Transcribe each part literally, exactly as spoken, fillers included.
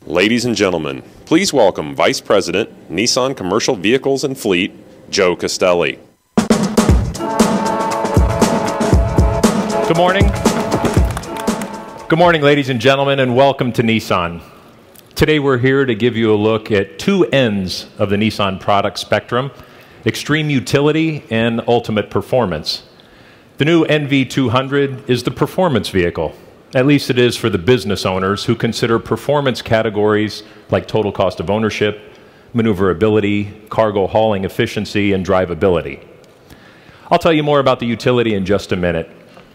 Ladies and gentlemen, please welcome Vice President, Nissan Commercial Vehicles and Fleet, Joe Castelli. Good morning. Good morning, ladies and gentlemen, and welcome to Nissan. Today we're here to give you a look at two ends of the Nissan product spectrum: extreme utility and ultimate performance. The new N V two hundred is the performance vehicle. At least it is for the business owners who consider performance categories like total cost of ownership, maneuverability, cargo hauling efficiency, and drivability. I'll tell you more about the utility in just a minute.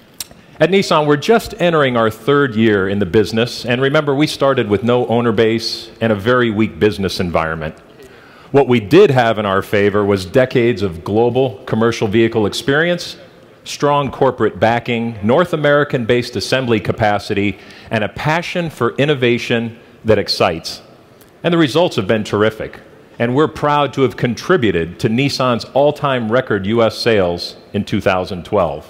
At Nissan, we're just entering our third year in the business, and remember, we started with no owner base and a very weak business environment. What we did have in our favor was decades of global commercial vehicle experience, strong corporate backing, North American-based assembly capacity, and a passion for innovation that excites. And the results have been terrific. And we're proud to have contributed to Nissan's all-time record U S sales in two thousand twelve.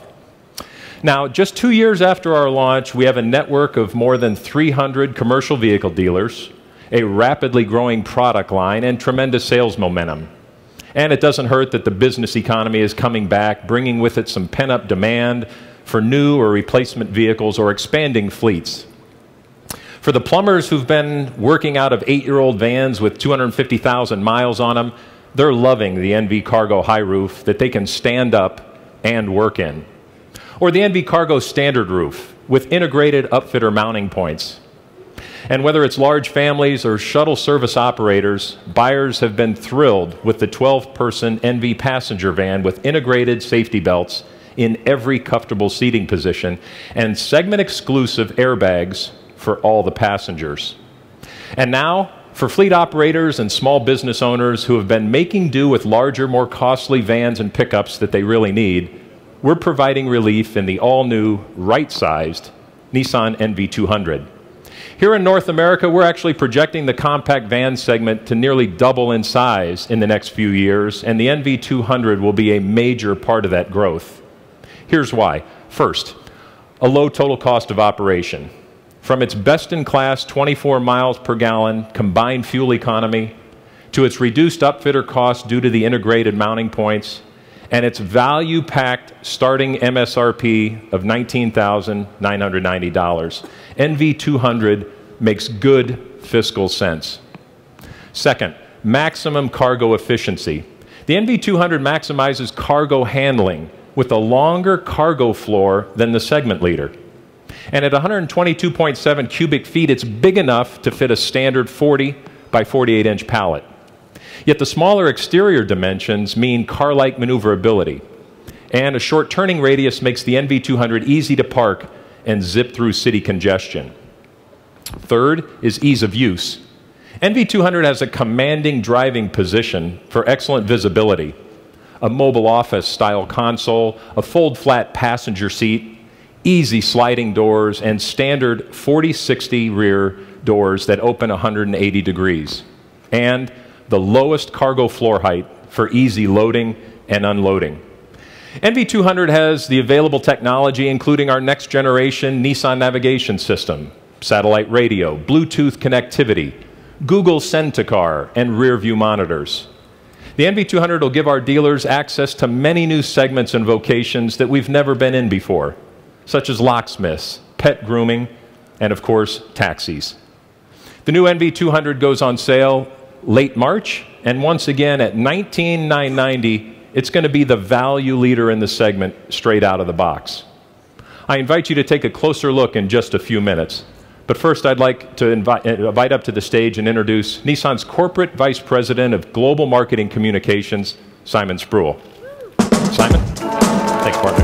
Now, just two years after our launch, we have a network of more than three hundred commercial vehicle dealers, a rapidly growing product line, and tremendous sales momentum. And it doesn't hurt that the business economy is coming back, bringing with it some pent-up demand for new or replacement vehicles or expanding fleets. For the plumbers who've been working out of eight-year-old vans with two hundred fifty thousand miles on them, they're loving the N V Cargo high roof that they can stand up and work in. Or the N V Cargo standard roof with integrated upfitter mounting points. And whether it's large families or shuttle service operators, buyers have been thrilled with the twelve person N V passenger van with integrated safety belts in every comfortable seating position and segment-exclusive airbags for all the passengers. And now, for fleet operators and small business owners who have been making do with larger, more costly vans and pickups that they really need, we're providing relief in the all-new, right-sized Nissan N V two hundred. Here in North America, we're actually projecting the compact van segment to nearly double in size in the next few years, and the N V two hundred will be a major part of that growth. Here's why. First, a low total cost of operation. From its best-in-class twenty-four miles per gallon combined fuel economy to its reduced upfitter cost due to the integrated mounting points and its value-packed starting M S R P of nineteen thousand nine hundred ninety dollars. N V two hundred makes good fiscal sense. Second, maximum cargo efficiency. The N V two hundred maximizes cargo handling with a longer cargo floor than the segment leader. And at one hundred twenty-two point seven cubic feet, it's big enough to fit a standard forty by forty-eight inch pallet. Yet the smaller exterior dimensions mean car-like maneuverability. And a short turning radius makes the N V two hundred easy to park and zip through city congestion. Third is ease of use. N V two hundred has a commanding driving position for excellent visibility, a mobile office-style console, a fold-flat passenger seat, easy sliding doors, and standard forty sixty rear doors that open one hundred eighty degrees. And the lowest cargo floor height for easy loading and unloading. N V two hundred has the available technology, including our next generation Nissan navigation system, satellite radio, Bluetooth connectivity, Google Send to Car, and rear view monitors. The N V two hundred will give our dealers access to many new segments and vocations that we've never been in before, such as locksmiths, pet grooming, and of course, taxis. The new N V two hundred goes on sale late March, and once again at nineteen thousand nine hundred ninety dollars, it's going to be the value leader in the segment straight out of the box. I invite you to take a closer look in just a few minutes. But first, I'd like to invite, invite up to the stage and introduce Nissan's Corporate Vice President of Global Marketing Communications, Simon Spruill. Simon? Thanks, partner.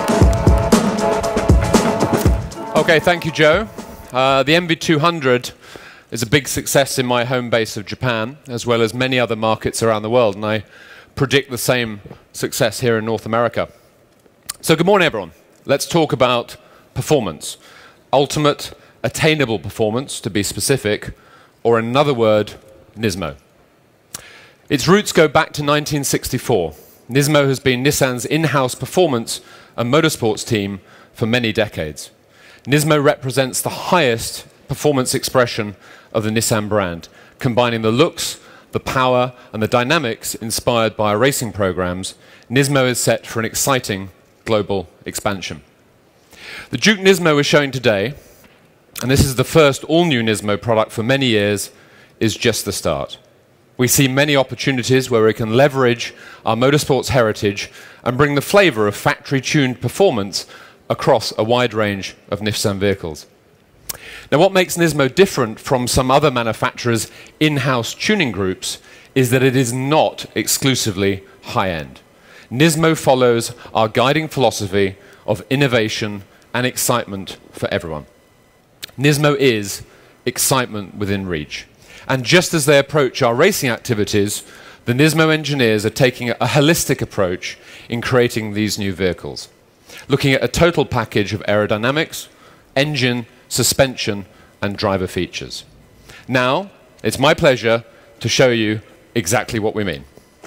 Okay, thank you, Joe. Uh, the N V two hundred is a big success in my home base of Japan, as well as many other markets around the world, and I predict the same success here in North America. So good morning, everyone. Let's talk about performance. Ultimate, attainable performance, to be specific, or another word, Nismo. Its roots go back to nineteen sixty-four. Nismo has been Nissan's in-house performance and motorsports team for many decades. Nismo represents the highest performance expression of the Nissan brand, combining the looks, the power, and the dynamics inspired by our racing programs. Nismo is set for an exciting global expansion. The Juke Nismo we're showing today, and this is the first all-new Nismo product for many years, is just the start. We see many opportunities where we can leverage our motorsports heritage and bring the flavor of factory-tuned performance across a wide range of Nissan vehicles. Now, what makes Nismo different from some other manufacturers' in-house tuning groups is that it is not exclusively high-end. Nismo follows our guiding philosophy of innovation and excitement for everyone. Nismo is excitement within reach. And just as they approach our racing activities, the Nismo engineers are taking a holistic approach in creating these new vehicles, looking at a total package of aerodynamics, engine, suspension, and driver features. Now, it's my pleasure to show you exactly what we mean.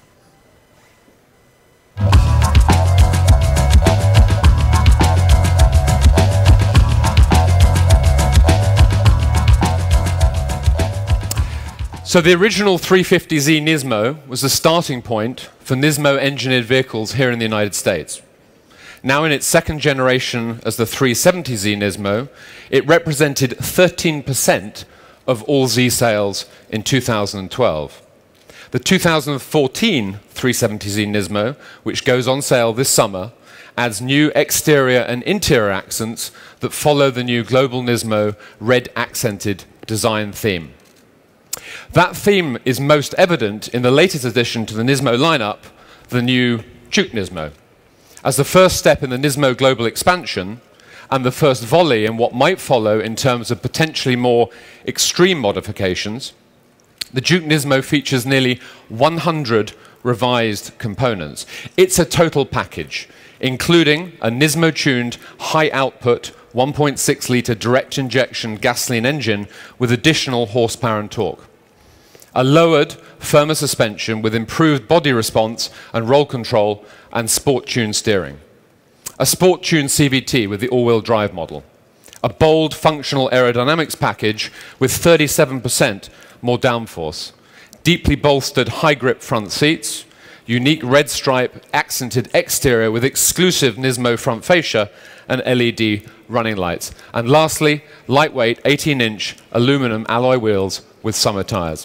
So the original three fifty Z Nismo was the starting point for Nismo engineered vehicles here in the United States. Now in its second generation as the three seventy Z Nismo, it represented thirteen percent of all Z sales in two thousand twelve. The two thousand fourteen three seventy Z Nismo, which goes on sale this summer, adds new exterior and interior accents that follow the new global Nismo red accented design theme. That theme is most evident in the latest addition to the Nismo lineup, the new Juke Nismo. As the first step in the Nismo global expansion, and the first volley in what might follow in terms of potentially more extreme modifications, the Juke Nismo features nearly one hundred revised components. It's a total package, including a Nismo-tuned high-output one point six litre direct injection gasoline engine with additional horsepower and torque, a lowered, firmer suspension with improved body response and roll control and sport-tuned steering, a sport-tuned C V T with the all-wheel drive model, a bold functional aerodynamics package with thirty-seven percent more downforce, deeply bolstered high-grip front seats, unique red stripe accented exterior with exclusive Nismo front fascia and L E D running lights, and lastly, lightweight eighteen inch aluminum alloy wheels with summer tires.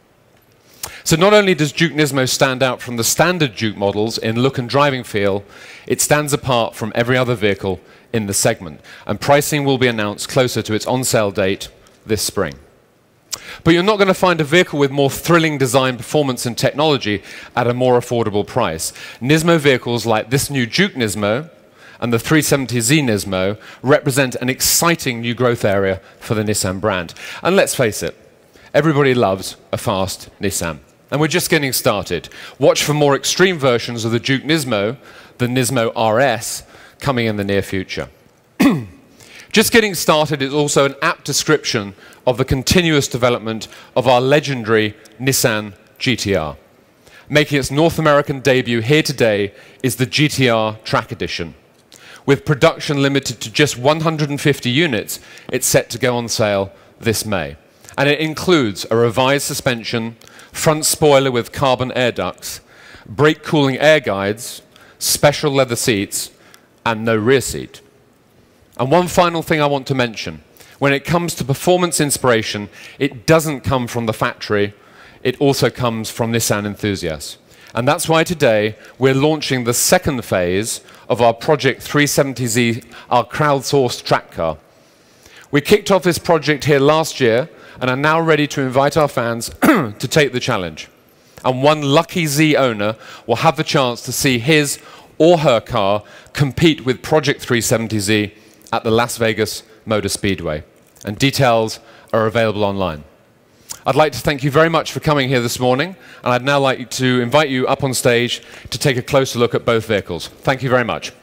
So not only does Juke Nismo stand out from the standard Juke models in look and driving feel, it stands apart from every other vehicle in the segment, and pricing will be announced closer to its on-sale date this spring. But you're not going to find a vehicle with more thrilling design, performance, and technology at a more affordable price. Nismo vehicles like this new Juke Nismo and the three seventy Z Nismo represent an exciting new growth area for the Nissan brand. And let's face it, everybody loves a fast Nissan. And we're just getting started. Watch for more extreme versions of the Juke Nismo, the Nismo R S, coming in the near future. Just getting started is also an apt description of the continuous development of our legendary Nissan G T R. Making its North American debut here today is the G T R Track Edition. With production limited to just one hundred fifty units, it's set to go on sale this May. And it includes a revised suspension, front spoiler with carbon air ducts, brake cooling air guides, special leather seats, and no rear seat. And one final thing I want to mention. When it comes to performance inspiration, it doesn't come from the factory, it also comes from Nissan enthusiasts. And that's why today we're launching the second phase of our Project three seventy Z, our crowdsourced track car. We kicked off this project here last year and are now ready to invite our fans to take the challenge. And one lucky Z owner will have the chance to see his or her car compete with Project three seventy Z at the Las Vegas Motor Speedway. And details are available online. I'd like to thank you very much for coming here this morning, and I'd now like to invite you up on stage to take a closer look at both vehicles. Thank you very much.